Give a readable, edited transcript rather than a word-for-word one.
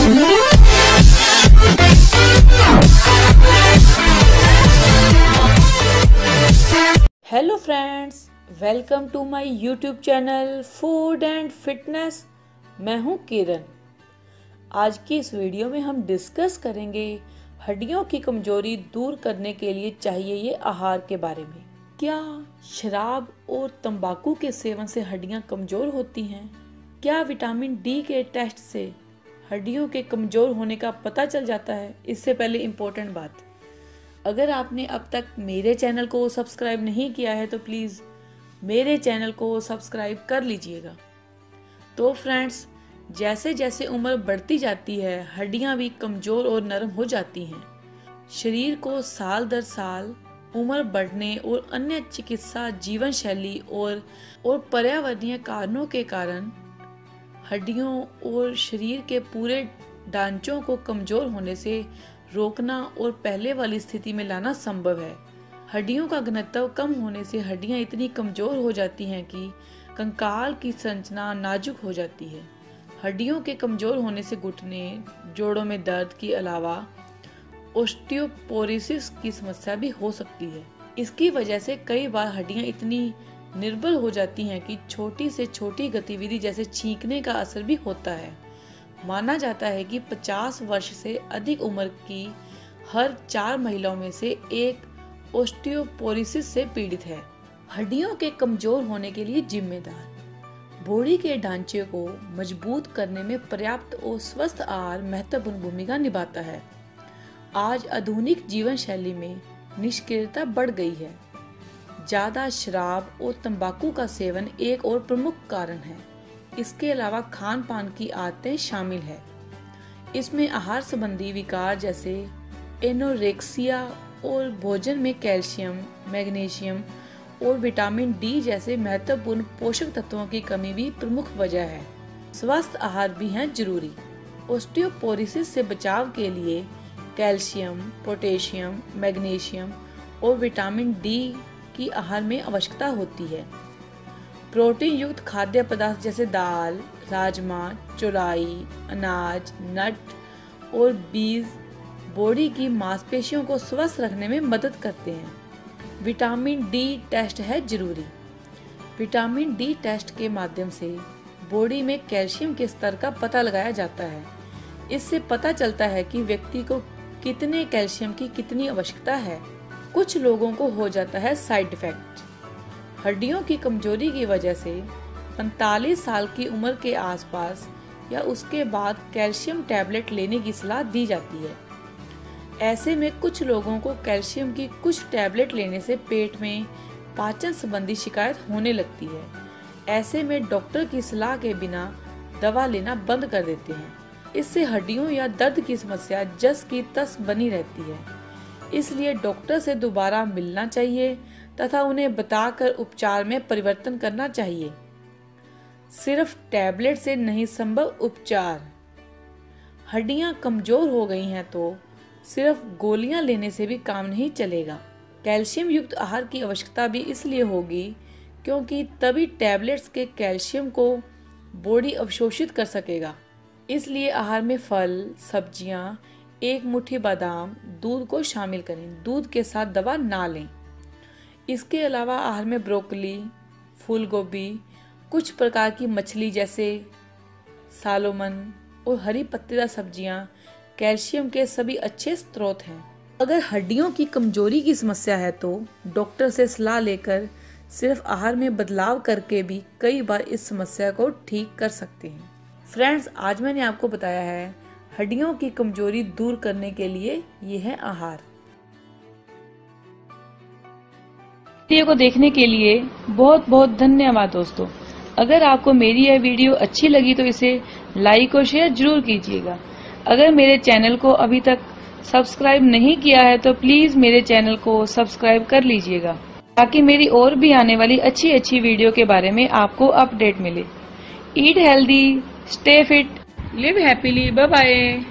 Hello friends, welcome to my YouTube channel food and fitness. मैं हूं किरण। आज की इस वीडियो में हम डिस्कस करेंगे हड्डियों की कमजोरी दूर करने के लिए चाहिए ये आहार के बारे में। क्या शराब और तंबाकू के सेवन से हड्डियां कमजोर होती हैं? क्या विटामिन डी के टेस्ट से हड्डियों के कमजोर होने का पता चल जाता है? इससे पहले इम्पोर्टेंट बात, अगर आपने अब तक मेरे चैनल को सब्सक्राइब नहीं किया है तो प्लीज़ मेरे चैनल को सब्सक्राइब कर लीजिएगा। तो फ्रेंड्स, जैसे जैसे उम्र बढ़ती जाती है हड्डियां भी कमज़ोर और नरम हो जाती हैं। शरीर को साल दर साल उम्र बढ़ने और अन्य चिकित्सा, जीवन शैली और पर्यावरणीय कारणों के कारण हड्डियों और शरीर के पूरे ढांचों को कमज़ोर होने से रोकना और पहले वाली स्थिति में लाना संभव है। हड्डियों का घनत्व कम होने से हड्डियां इतनी कमज़ोर हो जाती हैं कि कंकाल की संरचना नाजुक हो जाती है। हड्डियों के कमज़ोर होने से घुटने, जोड़ों में दर्द के अलावा ऑस्टियोपोरोसिस की समस्या भी हो सकती है। इसकी वजह से कई बार हड्डियां इतनी निर्बल हो जाती हैं कि छोटी से छोटी गतिविधि जैसे छींकने का असर भी होता है। माना जाता है कि 50 वर्ष से अधिक उम्र की हर 4 महिलाओं में से एक ऑस्टियोपोरोसिस से पीड़ित है। हड्डियों के कमजोर होने के लिए जिम्मेदार बॉडी के ढांचे को मजबूत करने में पर्याप्त और स्वस्थ आहार महत्वपूर्ण भूमिका निभाता है। आज आधुनिक जीवन शैली में निष्क्रियता बढ़ गई है। ज्यादा शराब और तंबाकू का सेवन एक और प्रमुख कारण है। इसके अलावा खान पान की आदतें शामिल है। इसमें आहार संबंधी विकार जैसे एनोरेक्सिया और भोजन में कैल्शियम, मैग्नीशियम और विटामिन डी जैसे महत्वपूर्ण पोषक तत्वों की कमी भी प्रमुख वजह है। स्वस्थ आहार भी हैं जरूरी। ऑस्टियोपोरोसिस से बचाव के लिए कैल्शियम, पोटेशियम, मैग्नीशियम और विटामिन डी की आहार में आवश्यकता होती है। प्रोटीन युक्त खाद्य पदार्थ जैसे दाल, राजमा, चौलाई, अनाज, नट और बीज बॉडी की मांसपेशियों को स्वस्थ रखने में मदद करते हैं। विटामिन डी टेस्ट है जरूरी। विटामिन डी टेस्ट के माध्यम से बॉडी में कैल्शियम के स्तर का पता लगाया जाता है। इससे पता चलता है कि व्यक्ति को कितने कैल्शियम की कितनी आवश्यकता है। कुछ लोगों को हो जाता है साइड इफेक्ट। हड्डियों की कमजोरी की वजह से 45 साल की उम्र के आसपास या उसके बाद कैल्शियम टैबलेट लेने की सलाह दी जाती है। ऐसे में कुछ लोगों को कैल्शियम की कुछ टैबलेट लेने से पेट में पाचन संबंधी शिकायत होने लगती है। ऐसे में डॉक्टर की सलाह के बिना दवा लेना बंद कर देते हैं। इससे हड्डियों या दर्द की समस्या जस की तस बनी रहती है। इसलिए डॉक्टर से दोबारा मिलना चाहिए तथा उन्हें बताकर उपचार में परिवर्तन करना चाहिए। सिर्फ टैबलेट से नहीं संभव उपचार। हड्डियां कमजोर हो गई हैं तो सिर्फ गोलियां लेने से भी काम नहीं चलेगा। कैल्शियम युक्त आहार की आवश्यकता भी इसलिए होगी क्योंकि तभी टैबलेट्स के कैल्शियम को बॉडी अवशोषित कर सकेगा। इसलिए आहार में फल, सब्जियां, एक मुट्ठी बादाम, दूध को शामिल करें। दूध के साथ दवा ना लें। इसके अलावा आहार में ब्रोकली, फूल गोभी, कुछ प्रकार की मछली जैसे सालोमन और हरी पत्तेदार सब्जियां कैल्शियम के सभी अच्छे स्रोत हैं। अगर हड्डियों की कमजोरी की समस्या है तो डॉक्टर से सलाह लेकर सिर्फ आहार में बदलाव करके भी कई बार इस समस्या को ठीक कर सकते हैं। फ्रेंड्स, आज मैंने आपको बताया है हड्डियों की कमजोरी दूर करने के लिए ये है आहार। वीडियो को देखने के लिए बहुत बहुत धन्यवाद दोस्तों। अगर आपको मेरी यह वीडियो अच्छी लगी तो इसे लाइक और शेयर जरूर कीजिएगा। अगर मेरे चैनल को अभी तक सब्सक्राइब नहीं किया है तो प्लीज मेरे चैनल को सब्सक्राइब कर लीजिएगा ताकि मेरी और भी आने वाली अच्छी अच्छी वीडियो के बारे में आपको अपडेट मिले। Eat healthy, stay fit, live happily. Bye bye.